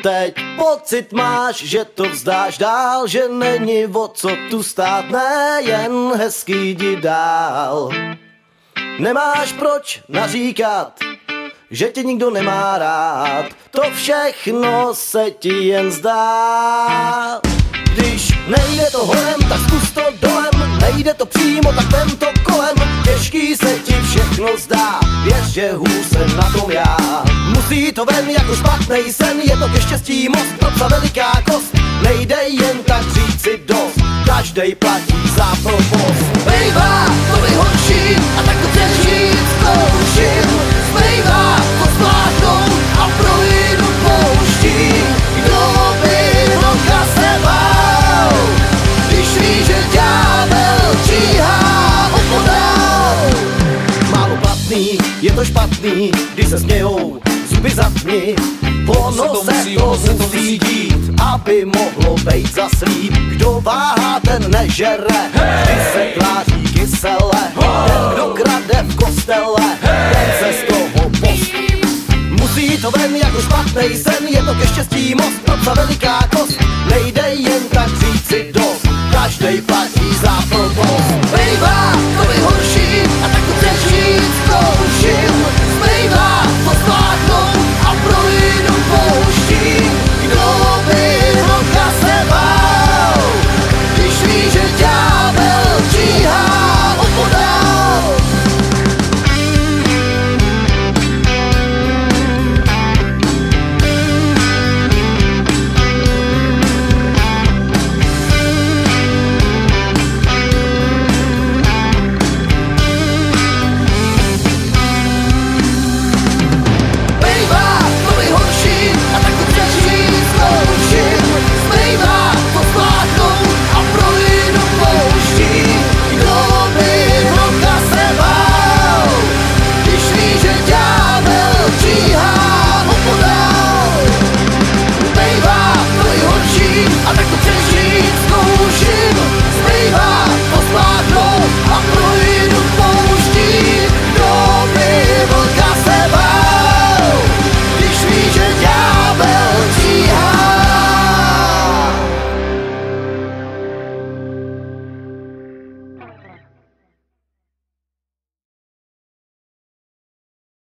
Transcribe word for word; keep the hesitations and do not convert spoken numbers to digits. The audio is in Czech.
teď pocit máš, že to vzdáš dál, že není o co tu stát, ne, jen hezky jdi dál. Nemáš proč naříkat, že tě nikdo nemá rád, to všechno se ti jen zdá. Když nejde to horem, tak zkus to dolem, nejde to přímo, tak vem to kolem. Těžký se ti všechno zdá, věř, že hůř jsem na tom já. Musí to ven jako špatnej sen, je to ke štěstí most, pro veliká kost. Nejde jen tak říct si dost, každej platí za provoz. Bejvá, to vyhorší, a tak to chceš žít, zkouším. Zbejvá, to zvládnout a projdu pouští. Kdo by vlka se bál, když ví, že ďábel číhá opodál. Málo platný, je to špatný, když se smějou, zuby zatni. Ono se to musí dít, aby mohlo bejt za slíp. Kdo váhá, ten nežere, když se tváří kysele. Ten, kdo krade v kostele, ten